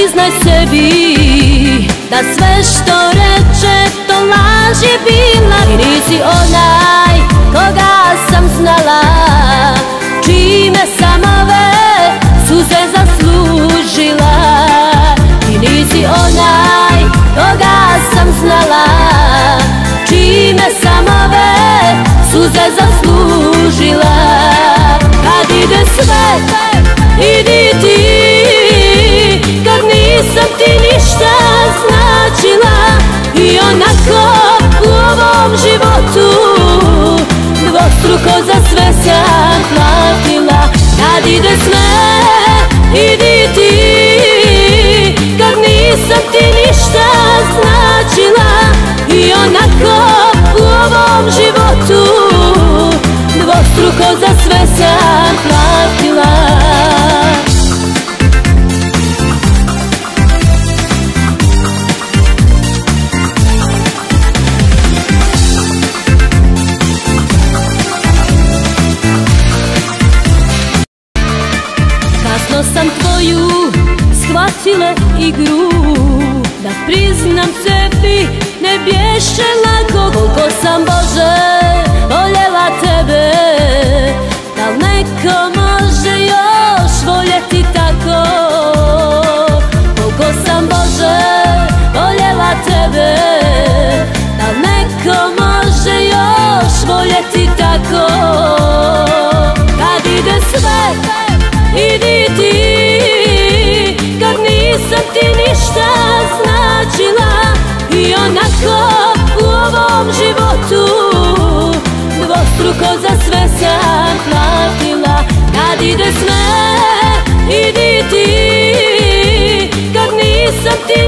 priznaj sebi da sve što reče to laž je bila. Ti nisi onaj koga sam znala, čime sam ove suze zaslužila. Ti nisi onaj koga sam znala, čime sam ove suze zaslužila. Kad ide sve, idi ti, kad nisam ti ništa značila. I onako u ovom životu dvostruko za sve sam platila. Kad ide sve, idi ti, kad nisam ti ništa značila. I onako u ovom životu dvostruko za sve sam platila. Kasno sam tvoju shvatila igru, da priznam sebi ne bješe lako. Koliko sam Bože voljela tebe, dal neko može još voljeti tako? Koliko sam Bože voljela tebe, dal neko može još voljeti tako? Kad ide sve, idi ti, kad nisam ti ništa značila. I onako u ovom životu dvostruko za sve sam platila. Kad ide sve, idi ti, kad nisam ti